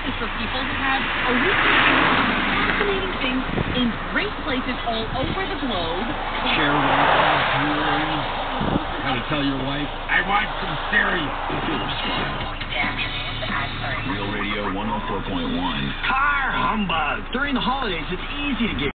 is for people to have a weekend fascinating things in great places all over the globe. Share Wi-Fi, jewelry. How to tell your wife, I want some stereo. Real Radio 104.1. Car humbug. During the holidays, it's easy to get